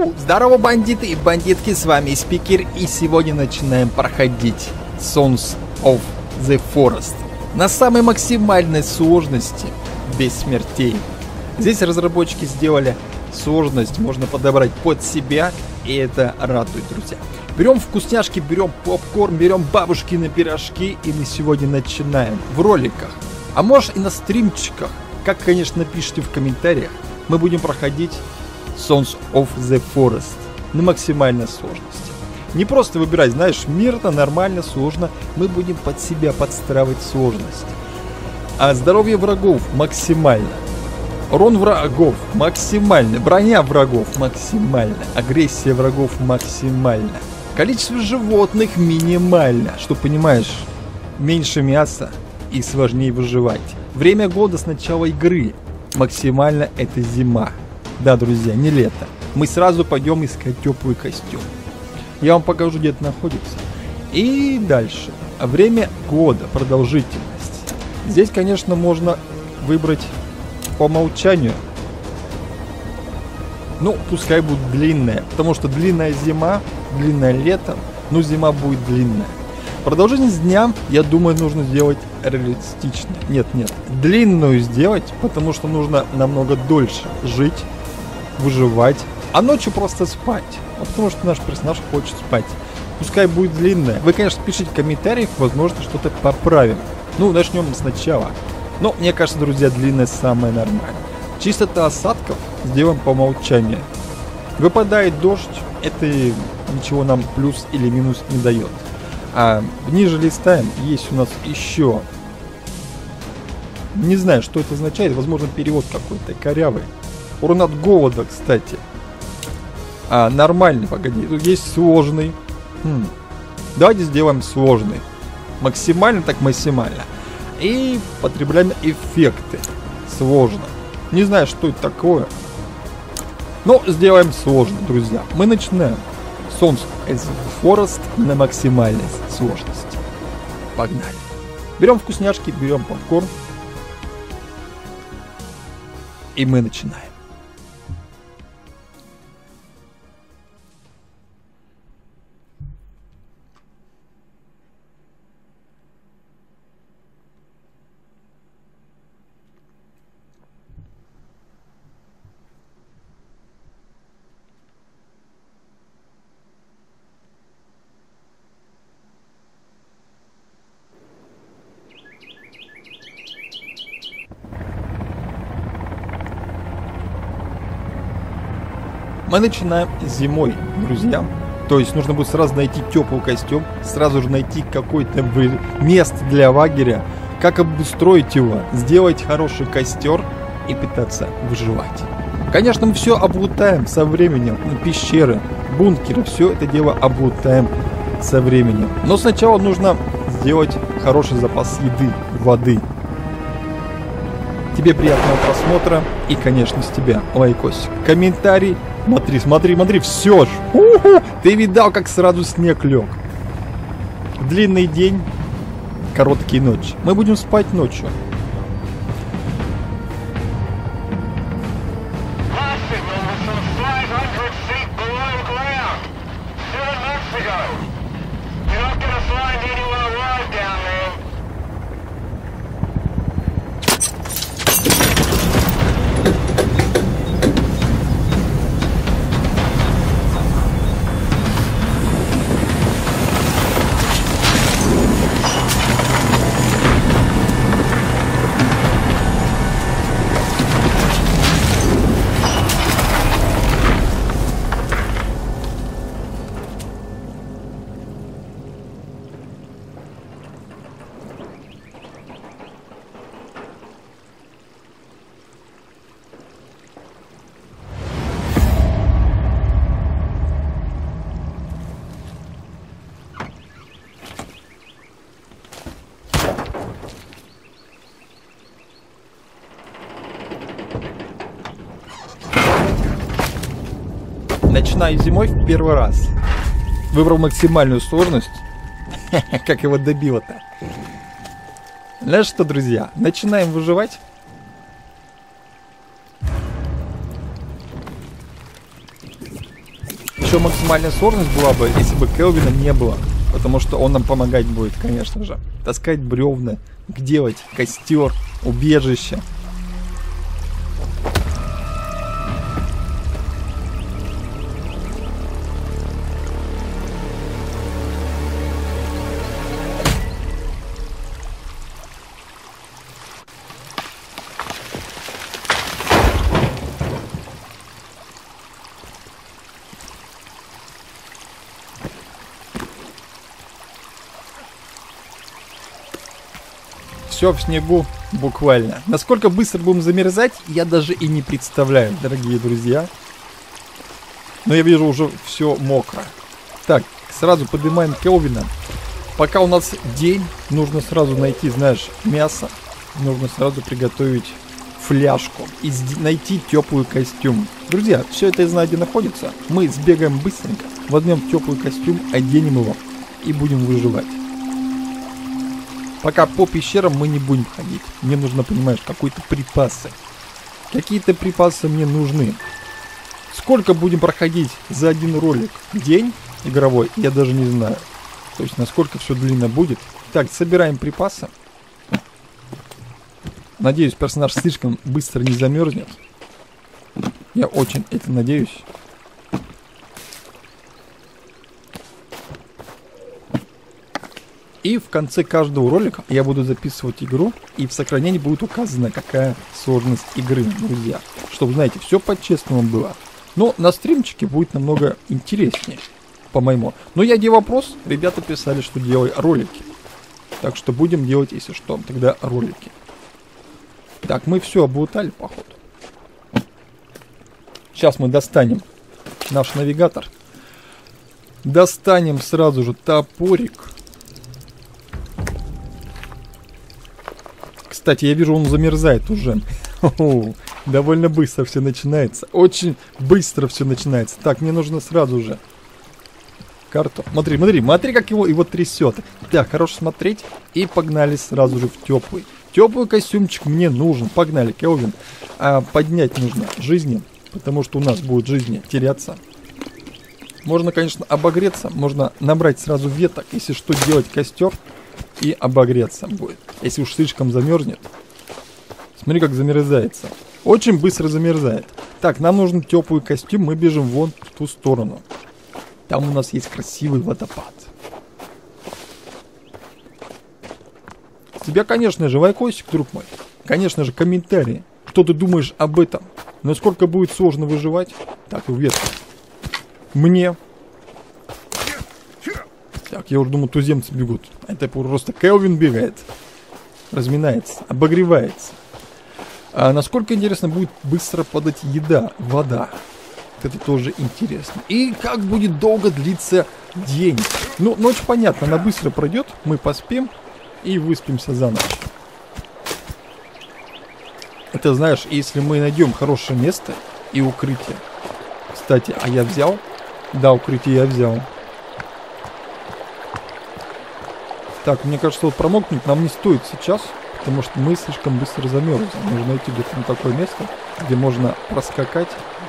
Здорово, бандиты и бандитки, с вами Спикер, и сегодня начинаем проходить Sons of the Forest на самой максимальной сложности, без смертей. Здесь разработчики сделали сложность, можно подобрать под себя, и это радует, друзья. Берем вкусняшки, берем попкорн, берем бабушкины пирожки, и мы сегодня начинаем в роликах, а может и на стримчиках, как, конечно, напишите в комментариях, мы будем проходить Sons of the Forest на максимальной сложности. Не просто выбирать, знаешь, мирно, нормально, сложно, мы будем под себя подстраивать сложность. А здоровье врагов максимально. Урон врагов максимально. Броня врагов максимально. Агрессия врагов максимально. Количество животных минимально. Что понимаешь, меньше мяса и сложнее выживать. Время года с начала игры. Максимально это зима. Да, друзья, не лето. Мы сразу пойдем искать теплый костюм. Я вам покажу, где это находится. И дальше. Время года, продолжительность. Здесь, конечно, можно выбрать по умолчанию. Ну, пускай будет длинная. Потому что длинная зима, длинное лето, но зима будет длинная. Продолжительность дня, я думаю, нужно сделать реалистично. Нет, длинную сделать, потому что нужно намного дольше жить, выживать, а ночью просто спать. Потому что наш персонаж хочет спать. Пускай будет длинная. Вы, конечно, пишите в комментариях, возможно, что-то поправим. Ну, начнем сначала. Но, мне кажется, друзья, длинная самая нормальная. Чистота осадков сделаем по умолчанию. Выпадает дождь, это ничего нам плюс или минус не дает. А ниже листаем, есть у нас еще... Не знаю, что это означает, возможно, перевод какой-то корявый. Урон от голода, кстати. Нормальный, погоди, тут есть сложный. Давайте сделаем сложный. Максимально, так максимально. И потребляем эффекты. Сложно. Не знаю, что это такое. Но сделаем сложно, друзья. Мы начинаем. Sons of the Forest на максимальной сложности. Погнали. Берем вкусняшки, берем попкорн. И мы начинаем. Мы начинаем зимой, друзья. То есть нужно будет сразу найти теплый костюм, сразу же найти какое-то место для лагеря, как обустроить его, сделать хороший костер и пытаться выживать. Конечно, мы все облутаем со временем, пещеры, бункеры, все это дело облутаем со временем. Но сначала нужно сделать хороший запас еды, воды. Тебе приятного просмотра и, конечно, с тебя лайкосик, комментарий. Смотри, все ж. Ты видал, как сразу снег лег. Длинный день, короткие ночи. Мы будем спать ночью. Начинаю зимой в первый раз. Выбрал максимальную сложность. Как его добило-то. Ну что, друзья, начинаем выживать. еще максимальная сложность была бы, если бы Келвина не было. Потому что он нам помогать будет, конечно же. Таскать бревна, делать костер, убежище. Все в снегу буквально. Насколько быстро будем замерзать, я даже и не представляю, дорогие друзья. Но я вижу, уже все мокро. Так, сразу поднимаем Келвина. Пока у нас день, нужно сразу найти, знаешь, мясо. Нужно сразу приготовить фляжку и найти теплый костюм. Друзья, все это я знаю, где находится. Мы сбегаем быстренько, возьмем теплый костюм, оденем его и будем выживать. Пока по пещерам мы не будем ходить. Мне нужно, понимаешь, какие-то припасы. Какие-то припасы мне нужны. Сколько будем проходить за один ролик? День игровой? Я даже не знаю. То есть, насколько все длинно будет. Так, собираем припасы. Надеюсь, персонаж слишком быстро не замерзнет. Я очень это надеюсь. И в конце каждого ролика я буду записывать игру, и в сохранении будет указана, какая сложность игры, друзья. Чтобы, знаете, все по-честному было. Но на стримчике будет намного интереснее, по-моему. Но я делал вопрос, ребята писали, что делай ролики. Так что будем делать, если что, тогда ролики. Так, мы все облутали, походу. Сейчас мы достанем наш навигатор. Достанем сразу же топорик. Кстати, я вижу, он замерзает уже. Довольно быстро все начинается. Очень быстро все начинается. Так, мне нужно сразу же карту. Смотри, как его трясет. Так, хорошо смотреть. И погнали сразу же в теплый. Теплый костюмчик мне нужен. Погнали, Келвин. Поднять нужно жизни, потому что у нас будет жизни теряться. Можно, конечно, обогреться. Можно набрать сразу веток. Если что, делать костер. И обогреться будет. Если уж слишком замерзнет. Смотри, как замерзается. Очень быстро замерзает. Так, нам нужен теплый костюм. Мы бежим вон в ту сторону. Там у нас есть красивый водопад. С тебя, конечно же, лайкосик, друг мой. Конечно же, комментарии. Что ты думаешь об этом? Насколько будет сложно выживать? Так, ветка. Мне. Так, я уже думал, туземцы бегут. Это просто Келвин бегает. Разминается, обогревается. А насколько, интересно, будет быстро падать еда, вода. Это тоже интересно. И как будет долго длиться день. Ну, ночь, понятно, она быстро пройдет. Мы поспим и выспимся за ночь. Это, знаешь, если мы найдем хорошее место и укрытие. Кстати, а я взял? Да, укрытие я взял. Так, мне кажется, вот промокнуть нам не стоит сейчас, потому что мы слишком быстро замерзнем. Нужно найти где-то такое место, где можно проскакать.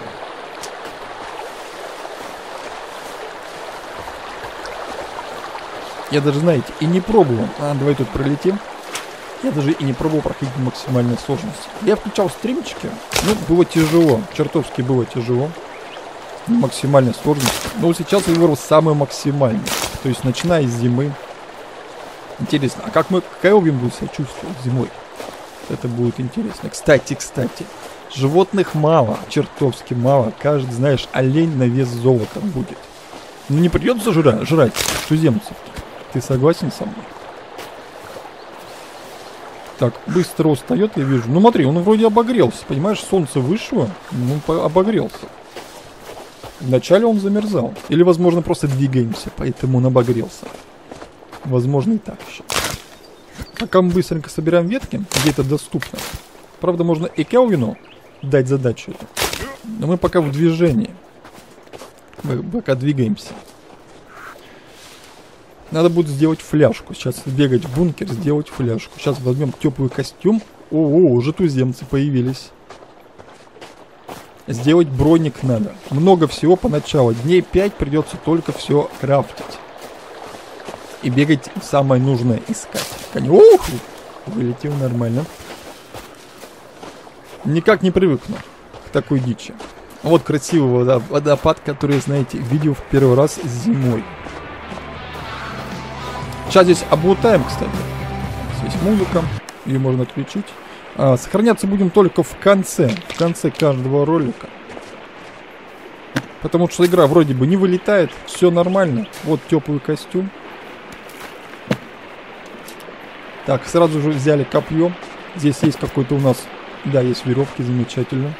Я даже, знаете, и не пробовал. Давай тут пролетим. Я даже и не пробовал проходить максимальной сложности. Я включал стримчики, ну, было тяжело. Чертовски было тяжело. Максимальной сложности. Но вот сейчас я выбрал самый максимальный. То есть, начиная с зимы. Интересно, а как мы Келвин будет себя чувствовать зимой? Это будет интересно. Кстати, животных мало, чертовски мало. Каждый, знаешь, олень на вес золота будет. Ну не придется жрать туземцев. Ты согласен со мной? Так, быстро устает, я вижу. Ну смотри, он вроде обогрелся. Понимаешь, солнце вышло, он обогрелся. Вначале он замерзал. Или, возможно, просто двигаемся, поэтому он обогрелся. Возможно, и так еще. Пока мы быстренько собираем ветки, где это доступно. Правда, можно и Келвину дать задачу эту. Но мы пока в движении. Мы пока двигаемся. Надо будет сделать фляжку. Сейчас бегать в бункер, сделать фляжку. Сейчас возьмем теплый костюм. О, уже туземцы появились. Сделать броник надо. Много всего поначалу. Дней 5 придется только все крафтить. И бегать самое нужное искать. Ух! Вылетел нормально. Никак не привыкну к такой дичи. Вот красивый водопад, который, знаете, видел в первый раз зимой. Сейчас здесь облутаем, кстати. Здесь музыка. Ее можно отключить. Сохраняться будем только в конце каждого ролика. Потому что игра вроде бы не вылетает. Все нормально. Вот теплый костюм. Так, сразу же взяли копье. Здесь есть какой-то у нас... Да, есть веревки, замечательно.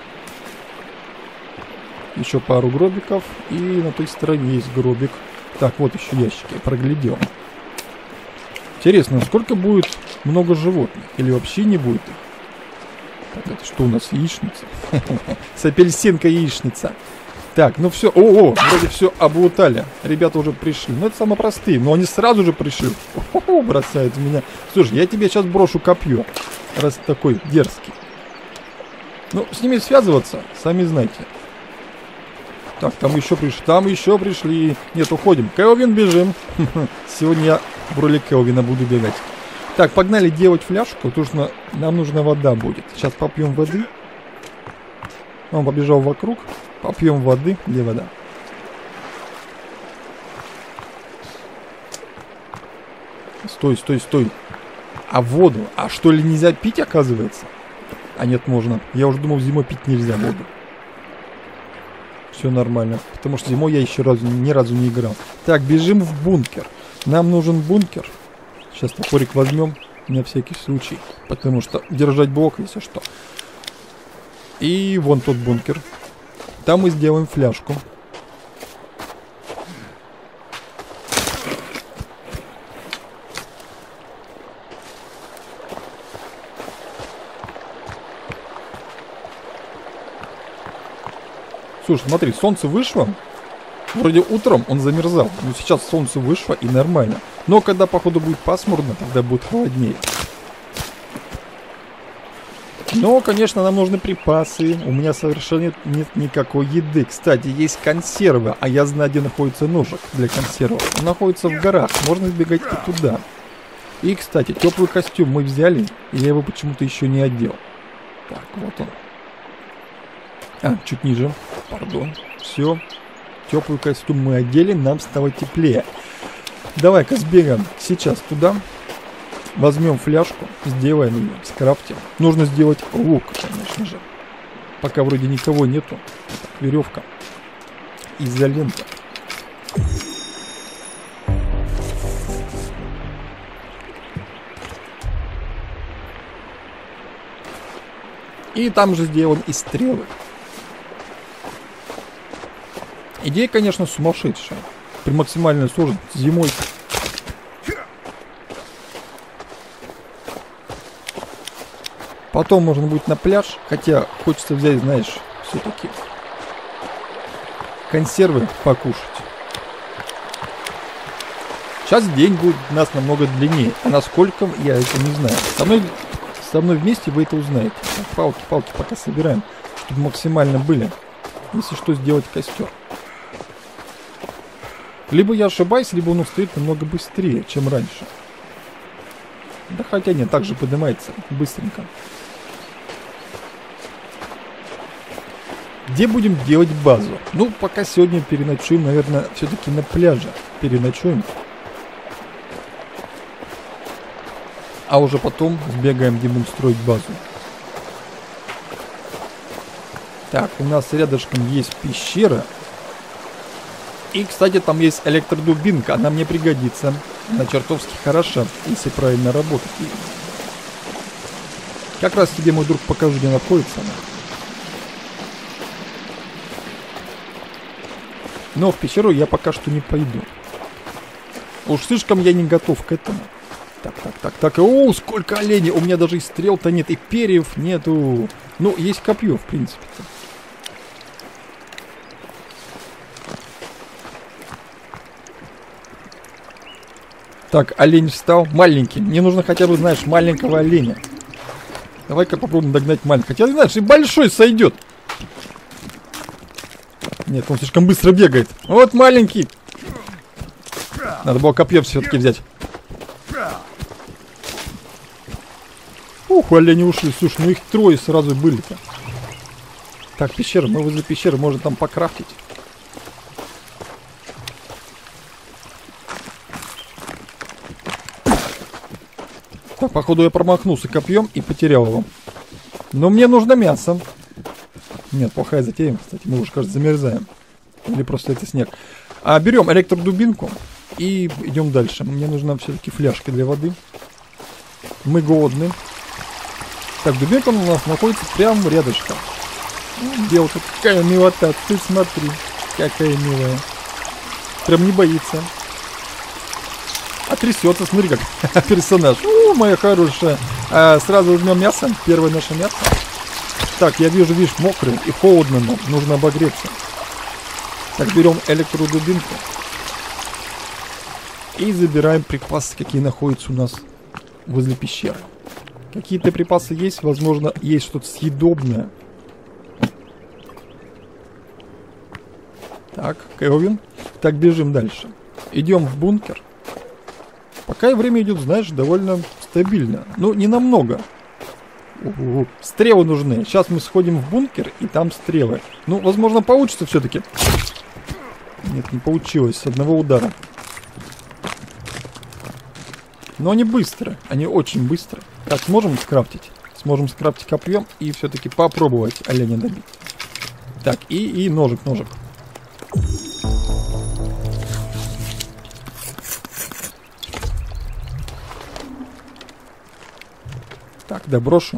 Еще пару гробиков. И на той стороне есть гробик. Так, вот еще ящики. Проглядел. Интересно, сколько будет много животных? Или вообще не будет их? Так, это что у нас? Яичница? С апельсинкой яичница. Так, ну все. О, вроде все облутали. Ребята уже пришли. Ну, это самые простые. Но они сразу же пришли. Бросают в меня. Слушай, я тебе сейчас брошу копье. Раз такой дерзкий. Ну, с ними связываться, сами знаете. Так, там еще пришли. Нет, уходим. Келвин, бежим. Сегодня я в роли Келвина буду бегать. Так, погнали делать фляжку, потому что нам нужна вода будет. Сейчас попьем воды. Он побежал вокруг. Попьем воды. Где вода? Стой. А воду? А что ли нельзя пить, оказывается? А нет, можно. Я уже думал, зимой пить нельзя воду. Все нормально. Потому что зимой я еще ни разу не играл. Так, бежим в бункер. Нам нужен бункер. Сейчас топорик возьмем. На всякий случай. Потому что держать блок, если что. И вон тот бункер. Там мы сделаем фляжку. Слушай, смотри, солнце вышло. Вроде утром он замерзал. Но сейчас солнце вышло и нормально. Но когда, походу, будет пасмурно, тогда будет холоднее. Но, конечно, нам нужны припасы. У меня совершенно нет никакой еды. Кстати, есть консервы. А я знаю, где находится ножик для консервов. Он находится в горах. Можно сбегать и туда. И, кстати, теплый костюм мы взяли. И я его почему-то еще не одел. Так, вот он. Чуть ниже. Пардон. Все. Теплый костюм мы одели. Нам стало теплее. Давай-ка сбегаем сейчас туда. Возьмем фляжку, сделаем ее, скрафтим. Нужно сделать лук, конечно же. Пока вроде никого нету. Так, веревка. Изолента. И там же сделаем и стрелы. Идея, конечно, сумасшедшая. При максимальной сложности зимой. Потом можно будет на пляж, хотя хочется взять, знаешь, все-таки консервы покушать. Сейчас день будет у нас намного длиннее, а насколько, я это не знаю. Со мной вместе вы это узнаете. Палки пока собираем, чтобы максимально были. Если что, сделать костер. Либо я ошибаюсь, либо он устает намного быстрее, чем раньше. Да хотя нет, так же поднимается быстренько. Где будем делать базу? Ну, пока сегодня переночуем, наверное, все-таки на пляже. Переночуем. А уже потом сбегаем, где будем строить базу. Так, у нас рядышком есть пещера. И, кстати, там есть электродубинка. Она мне пригодится. Она чертовски хороша, если правильно работать. Как раз тебе, мой друг, покажу, где находится она. Но в пещеру я пока что не пойду. Уж слишком я не готов к этому. Так. О, сколько оленей! У меня даже и стрел-то нет, и перьев нету. Ну, есть копье, в принципе-то. Так, олень встал. Маленький. Мне нужно хотя бы, знаешь, маленького оленя. Давай-ка попробуем догнать маленького. Хотя, знаешь, и большой сойдет. Нет, он слишком быстро бегает. Вот маленький. Надо было копье все-таки взять. Ух, олени ушли. Слушай, ну их трое сразу были-то. Так, пещера. Мы возле пещеры можем там покрафтить. Так, походу я промахнулся копьем и потерял его. Но мне нужно мясо. Нет, плохая затея, кстати. Мы уже, кажется, замерзаем. Или просто это снег. Берем электродубинку и идем дальше. Мне нужна все-таки фляжка для воды. Мы голодны. Так, дубинка у нас находится прямо рядышком. Белка, какая милота. Ты смотри, какая милая. Прям не боится. А трясется, смотри, как персонаж. Моя хорошая. Сразу возьмем мясо. Первое наше мясо. Так, я вижу, видишь, мокрый и холодно нам. Нужно обогреться. Так, берем электродубинку. И забираем припасы, какие находятся у нас возле пещеры. Какие-то припасы есть. Возможно, есть что-то съедобное. Так, Кэлвин. Так, бежим дальше. Идем в бункер. Пока время идет, знаешь, довольно стабильно. Ну, не намного. Стрелы нужны. Сейчас мы сходим в бункер, и там стрелы. Ну, возможно, получится все-таки. Нет, не получилось. С одного удара. Но они быстро. Они очень быстро. Так, сможем скрафтить? Сможем скрафтить копьем и все-таки попробовать оленя добить. Так, и ножик. Так, доброшу.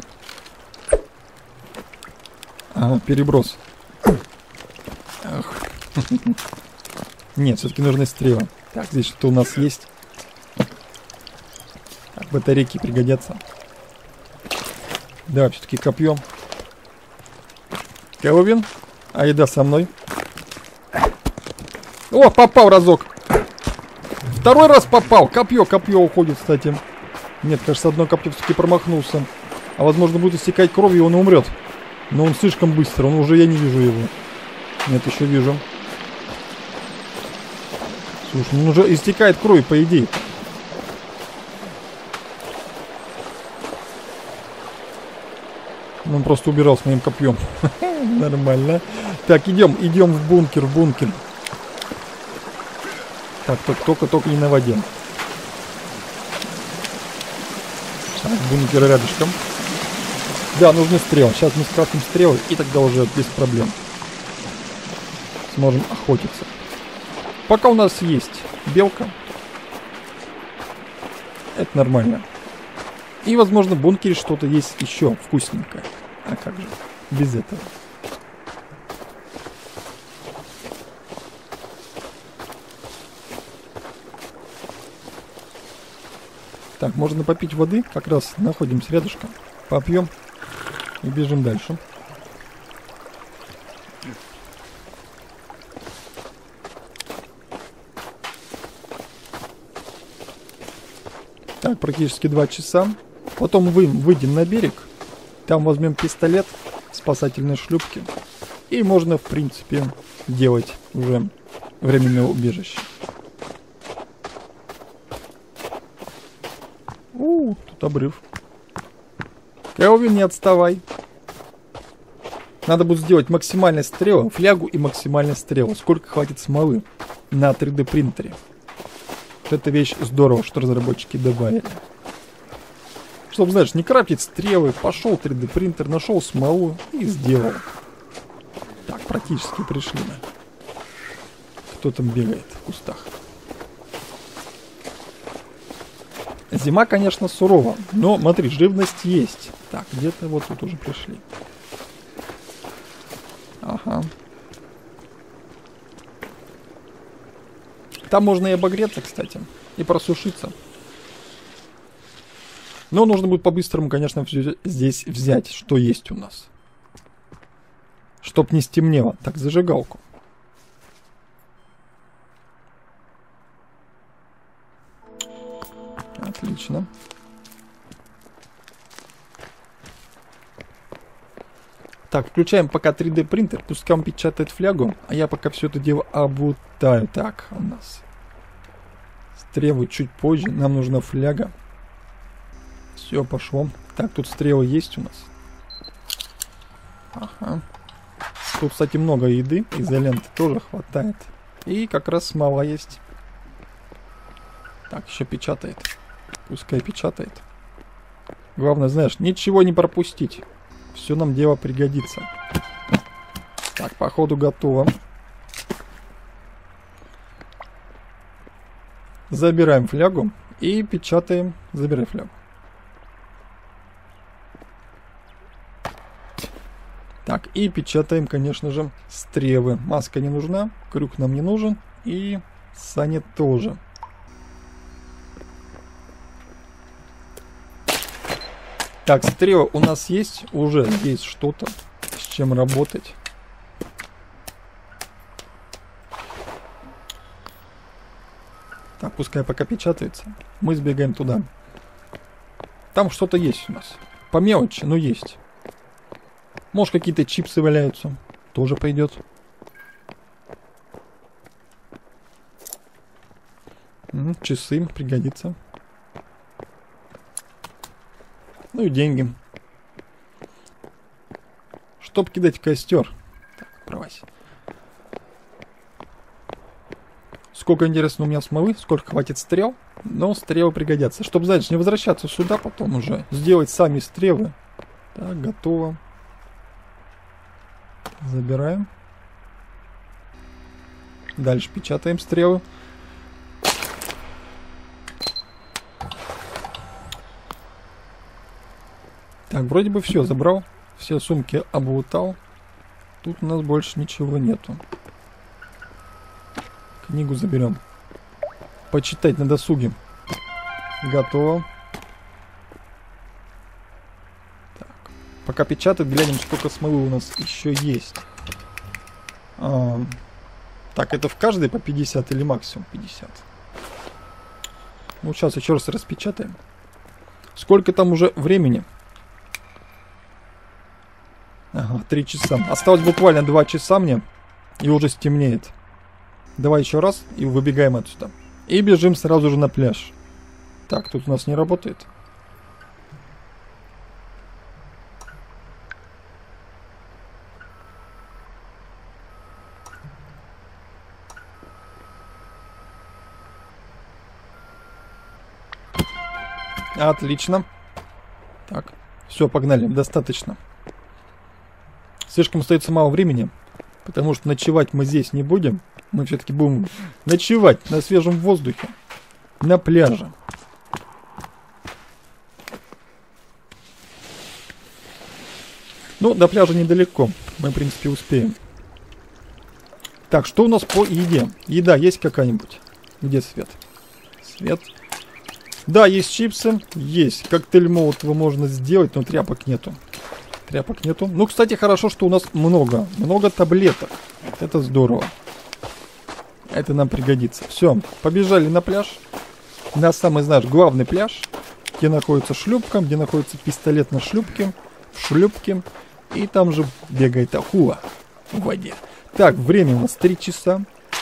Переброс. Ах. Нет, все-таки нужны стрелы. Так, здесь что-то у нас есть. Так, батарейки пригодятся. Давай все-таки копьем. Кэлвин, еда со мной. О, попал разок. Второй раз попал. Копье уходит, кстати. Нет, кажется, одно копье все-таки промахнулся. А возможно будет истекать кровью, и он умрет. Но он слишком быстро, я не вижу его. Нет, еще вижу. Слушай, он уже истекает кровью, по идее. Он просто убирал с моим копьем. Нормально. Так, идем в бункер, Так, только не на воде. Так, бункер рядышком. Да, нужны стрелы. Сейчас мы скрафтим стрелы, и тогда уже без проблем сможем охотиться. Пока у нас есть белка. Это нормально. И, возможно, в бункере что-то есть еще вкусненькое. А как же без этого? Так, можно попить воды. Как раз находимся рядышком. Попьем и бежим дальше. Так, практически 2 часа. Потом выйдем на берег. Там возьмем пистолет, спасательные шлюпки. И можно, в принципе, делать уже временное убежище. Тут обрыв. Кэлвин, не отставай. Надо будет сделать максимальную стрелу, флягу и максимальную стрелу. Сколько хватит смолы на 3D принтере. Вот эта вещь здорово, что разработчики добавили. Чтобы, знаешь, не крафтить стрелы, пошел 3D принтер, нашел смолу и сделал. Так, практически пришли мы. Кто там бегает в кустах? Зима, конечно, сурова, но, смотри, живность есть. Так, где-то вот тут уже пришли. Ага. Там можно и обогреться, кстати, и просушиться. Но нужно будет по-быстрому, конечно, все здесь взять, что есть у нас. Чтоб не стемнело. Так, зажигалку. Отлично. Так, включаем пока 3D принтер, пускай он печатает флягу, а я пока все это дело обутаю. Так, у нас стрелы чуть позже, нам нужна фляга. Все, пошло. Так, тут стрелы есть у нас. Ага. Тут, кстати, много еды, изоленты тоже хватает. И как раз смола есть. Так, еще печатает. Пускай печатает. Главное, знаешь, ничего не пропустить. Все нам дело пригодится. Так, походу готово. Забираем флягу и печатаем. Забирай флягу. Так, и печатаем, конечно же, стрелы. Маска не нужна, крюк нам не нужен. И сани тоже. Так, стрелы у нас есть. Уже есть что-то, с чем работать. Так, пускай пока печатается. Мы сбегаем туда. Там что-то есть у нас. По мелочи, но есть. Может, какие-то чипсы валяются. Тоже пойдет. Часы пригодится. Ну и деньги. Чтоб кидать в костер. Так, провась. Сколько, интересно, у меня смолы, сколько хватит стрел. Но стрелы пригодятся. Чтобы, знаешь, не возвращаться сюда потом уже. Сделать сами стрелы. Так, готово. Забираем. Дальше печатаем стрелы. Так, вроде бы все забрал. Все сумки облутал. Тут у нас больше ничего нету. Книгу заберем. Почитать на досуге. Готово. Так. Пока печатает, глянем, сколько смолы у нас еще есть. Так, это в каждой по 50 или максимум 50? Ну, сейчас еще раз распечатаем. Сколько там уже времени? Ага, 3 часа. Осталось буквально 2 часа мне. И уже стемнеет. Давай еще раз и выбегаем отсюда. И бежим сразу же на пляж. Так, тут у нас не работает. Отлично. Так, все, погнали, достаточно. Слишком остается мало времени, потому что ночевать мы здесь не будем. Мы все-таки будем ночевать на свежем воздухе, на пляже. Ну, до пляжа недалеко, мы, в принципе, успеем. Так, что у нас по еде? Еда есть какая-нибудь? Где свет? Свет. Да, есть чипсы, есть. Коктейль Молотова можно сделать, но тряпок нету. Тряпок нету. Ну, кстати, хорошо, что у нас много таблеток. Это здорово. Это нам пригодится. Все, побежали на пляж. На самый, знаешь, главный пляж, где находится шлюпка, где находится пистолет на шлюпке. В шлюпке. И там же бегает акула в воде. Так, время у нас 3 часа.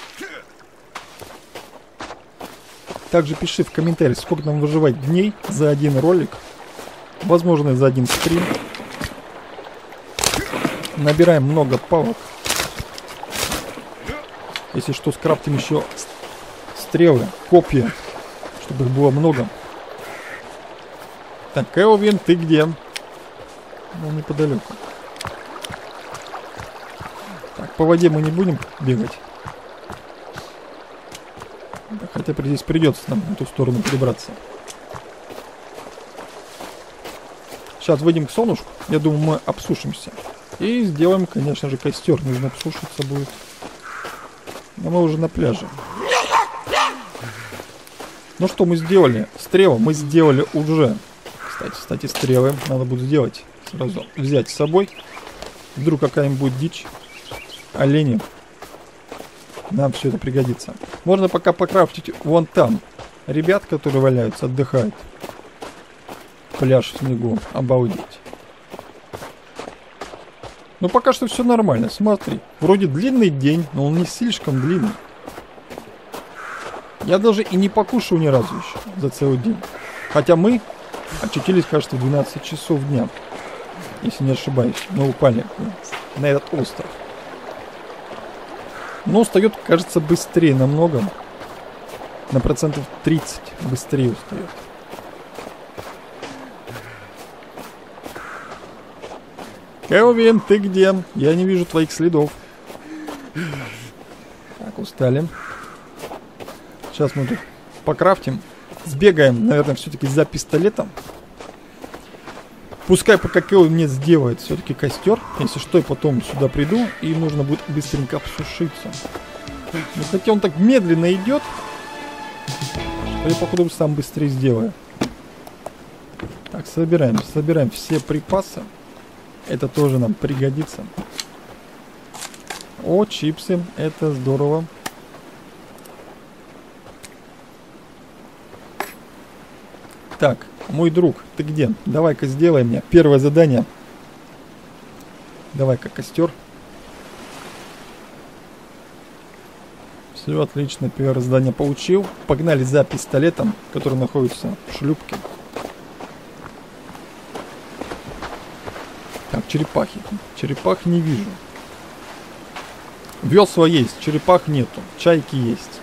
Также пиши в комментариях, сколько нам выживать дней за один ролик. Возможно, за один стрим. Набираем много палок. Если что, скрафтим еще стрелы, копья, чтобы их было много. Так, Элвин, ты где? Ну, неподалеку. Так, по воде мы не будем бегать. Да, хотя здесь придется нам в эту сторону перебраться. Сейчас выйдем к солнышку. Я думаю, мы обсушимся. И сделаем, конечно же, костер. Нужно обсушиться будет. Но мы уже на пляже. Ну что мы сделали? Стрелы мы сделали уже. Кстати, стрелы надо будет сделать. Сразу взять с собой. Вдруг какая-нибудь будет дичь. Олени. Нам все это пригодится. Можно пока покрафтить вон там. Ребят, которые валяются, отдыхают. Пляж в снегу. Обалдеть. Ну пока что все нормально, смотри. Вроде длинный день, но он не слишком длинный. Я даже и не покушал ни разу еще за целый день. Хотя мы очутились, кажется, в 12 часов дня. Если не ошибаюсь. Мы упали на этот остров. Но устает, кажется, быстрее намного. На процентов 30 быстрее устает. Келвин, ты где? Я не вижу твоих следов. Так, устали. Сейчас мы тут покрафтим. Сбегаем, наверное, все-таки за пистолетом. Пускай пока Келвин мне сделает все-таки костер. Если что, я потом сюда приду. И нужно будет быстренько обсушиться. Ну, хотя он так медленно идет, что я, походу, сам быстрее сделаю. Так, собираем все припасы. Это тоже нам пригодится. О, чипсы. Это здорово. Так, мой друг, ты где? Давай-ка сделай мне первое задание. Давай-ка костер. Все, отлично, первое задание получил. Погнали за пистолетом, который находится в шлюпке. Так, черепахи. Черепах не вижу. Весла есть, черепах нету. Чайки есть.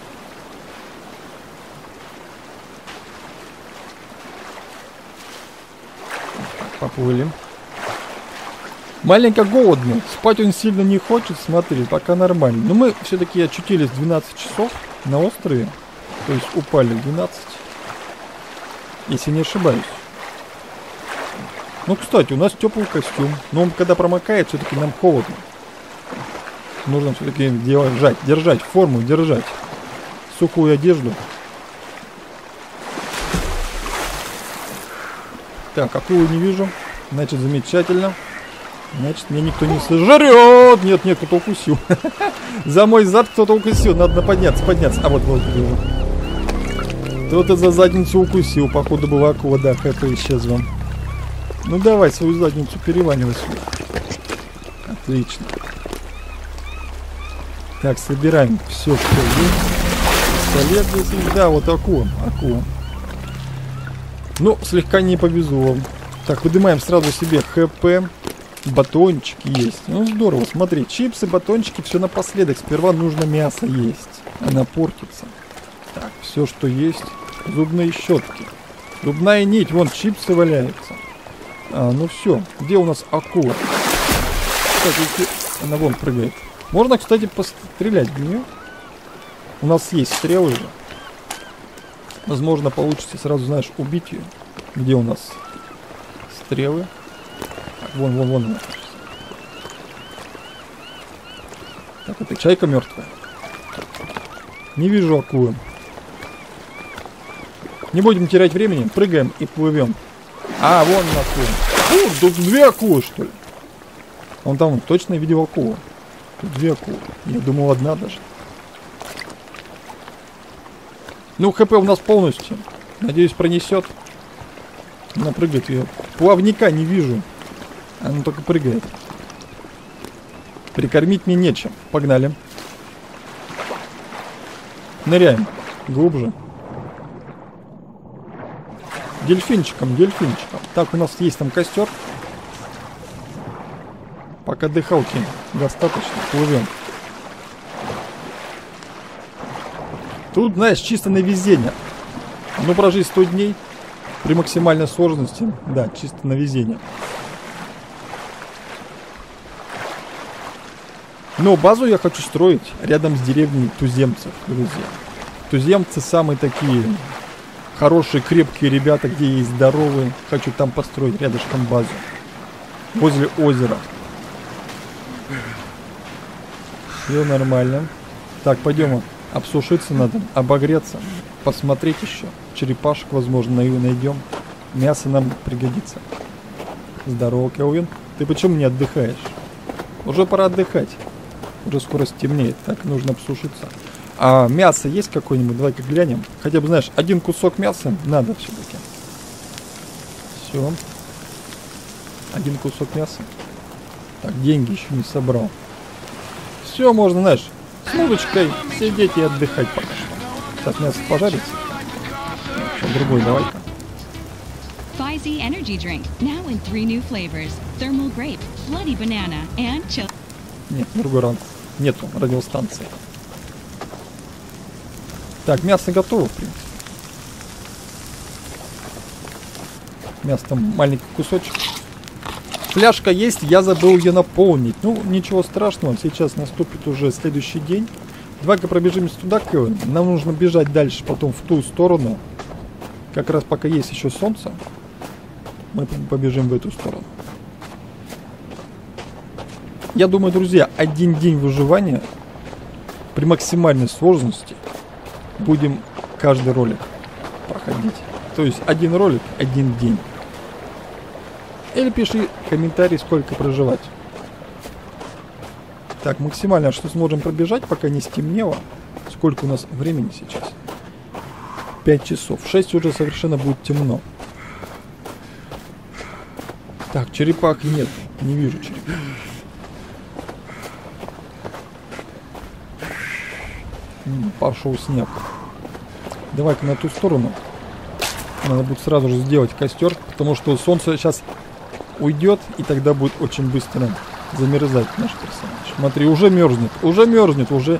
Поплыли. Маленько голодный. Спать он сильно не хочет. Смотри, пока нормально. Но мы все-таки очутились в 12 часов на острове. То есть упали в 12. Если не ошибаюсь. Ну, кстати, у нас теплый костюм. Но он когда промокает, все-таки нам холодно. Нужно все-таки держать форму, держать сухую одежду. Так, акулу не вижу. Значит, замечательно. Значит, меня никто не сожрет. Нет, кто-то укусил. За мой зад кто-то укусил. Надо подняться. А вот. Кто-то за задницу укусил. Походу была акула, да, хэппи исчезла. Ну давай свою задницу переванивай сюда. Отлично. Так, собираем все, что есть. Пистолет, да, вот акула. Ну, слегка не повезло. Так, выдымаем сразу себе ХП. Батончики есть. Ну, здорово. Смотри, чипсы, батончики, все напоследок. Сперва нужно мясо есть. Она портится. Так, все, что есть. Зубные щетки. Зубная нить. Вон, чипсы валяются. Ну все. Где у нас акула? Кстати, она вон прыгает. Можно, кстати, пострелять в нее. У нас есть стрелы же. Возможно, получится сразу, знаешь, убить ее. Где у нас стрелы? Так, вон. Так, это чайка мертвая. Не вижу акулы. Не будем терять времени. Прыгаем и плывем. А, вон акула. Тут две акулы, что ли? Он там точно видел акулу. Тут две акулы. Я думал, одна даже. Ну, ХП у нас полностью. Надеюсь, пронесет. Она прыгает ее. Плавника не вижу. Она только прыгает. Прикормить мне нечем. Погнали. Ныряем. Глубже. Дельфинчиком. Так, у нас есть там костер. Пока дыхалки достаточно. Плывем. Тут, знаешь, чисто на везение. Ну, прожить 100 дней при максимальной сложности. Да, чисто на везение. Но базу я хочу строить рядом с деревней туземцев, друзья. Туземцы самые такие хорошие, крепкие ребята, где есть здоровые. Хочу там построить рядышком базу. Возле озера. Все нормально. Так, пойдем. Обсушиться надо, обогреться, посмотреть еще. Черепашек, возможно, найдем. Мясо нам пригодится. Здорово, Келвин. Ты почему не отдыхаешь? Уже пора отдыхать. Уже скоро стемнеет. Так, нужно обсушиться. А мясо есть какое-нибудь? Давай-ка глянем. Хотя бы, знаешь, один кусок мяса надо все-таки. Все. Один кусок мяса. Так, деньги еще не собрал. Все, можно, знаешь, с удочкой сидеть и отдыхать пока что. Так, мясо пожарится. Сейчас другой давай-ка. Fizzy energy drink, now in 3 new flavors: thermal grape, bloody banana, and chill. Нет, другой ранг. Нету радиостанции. Так, мясо готово, в принципе. Мясо там маленький кусочек. Фляжка есть, я забыл ее наполнить. Ну, ничего страшного, сейчас наступит уже следующий день. Давай-ка пробежимся туда, нам нужно бежать дальше, потом в ту сторону. Как раз пока есть еще солнце, мы побежим в эту сторону. Я думаю, друзья, один день выживания при максимальной сложности будем каждый ролик проходить. То есть один ролик, один день. Или пиши комментарий, сколько проживать. Так, максимально, что сможем пробежать, пока не стемнело. Сколько у нас времени сейчас? 5 часов. 6 уже совершенно будет темно. Так, черепах нет. Не вижу черепах. Пошел снег. Давай-ка на ту сторону. Надо будет сразу же сделать костер, потому что солнце сейчас уйдет, и тогда будет очень быстро замерзать наш персонаж. Смотри, уже мерзнет, уже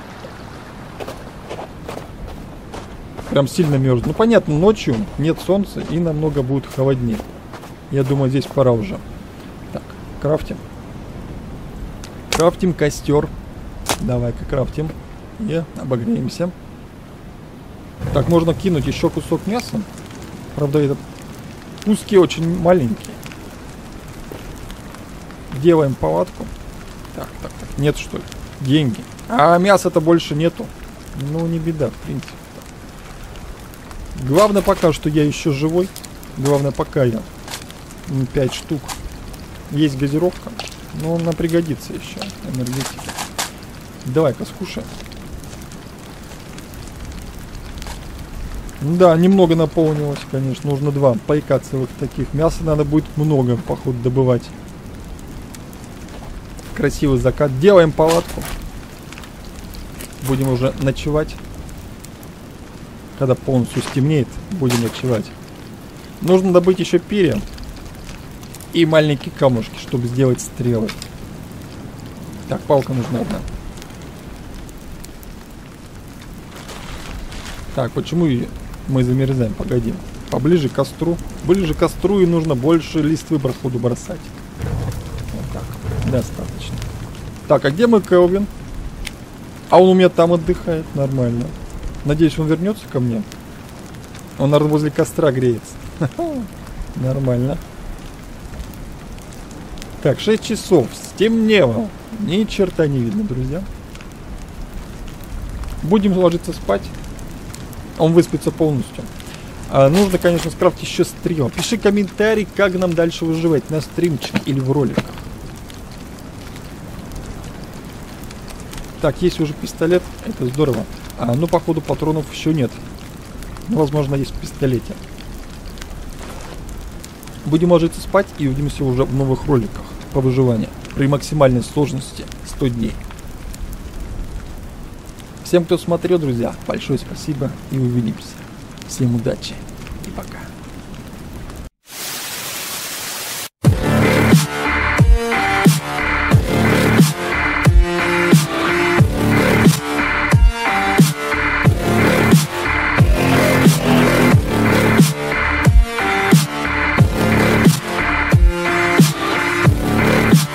прям сильно мерзнет. Ну понятно, ночью нет солнца и намного будет холоднее. Я думаю, здесь пора уже. Так, крафтим. Крафтим костер. Давай-ка крафтим. И обогреемся. Так, можно кинуть еще кусок мяса. Правда, это куски очень маленькие. Делаем палатку. Так. Нет, что ли? Деньги. А мяса-то больше нету. Ну, не беда, в принципе. Главное пока, что я еще живой. Главное, пока я 5 штук. Есть газировка. Но она пригодится еще. Энергетика. Давай-ка скушаем. Да, немного наполнилось, конечно. Нужно 2 пайка целых таких. Мяса надо будет много, походу, добывать. Красивый закат. Делаем палатку. Будем уже ночевать. Когда полностью стемнеет, будем ночевать. Нужно добыть еще перья. И маленькие камушки, чтобы сделать стрелы. Так, палка нужна одна. Так, почему мы замерзаем? Погоди. Поближе к костру. Ближе к костру и нужно больше листвы, проходу, бросать. Вот так. Достаточно. Так, а где мой Келвин? А он у меня там отдыхает. Нормально. Надеюсь, он вернется ко мне. Он, наверное, возле костра греется. Нормально. Так, 6 часов. Стемнело. Ни черта не видно, друзья. Будем ложиться спать. Он выспится полностью. Нужно, конечно, скрафтить еще стрел. Пиши комментарий, как нам дальше выживать. На стримчике или в роликах. Так, есть уже пистолет. Это здорово. Ну, походу, патронов еще нет. Ну, возможно, есть в пистолете. Будем ложиться спать и увидимся уже в новых роликах по выживанию. При максимальной сложности 100 дней. Всем, кто смотрел, друзья, большое спасибо и увидимся. Всем удачи и пока.